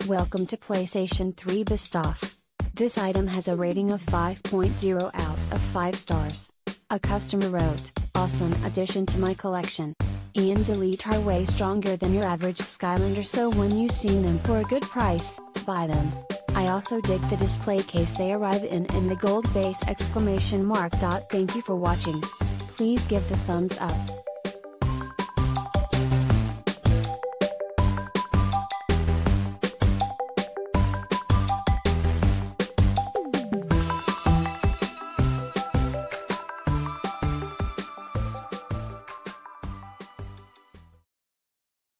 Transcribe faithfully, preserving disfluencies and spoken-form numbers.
Welcome to PlayStation three Best Of. This item has a rating of five point zero out of five stars. A customer wrote, "Awesome addition to my collection. Eon's Elite are way stronger than your average Skylander, so when you see them for a good price, buy them. I also dig the display case they arrive in and the gold base exclamation mark. Thank you for watching. Please give the thumbs up.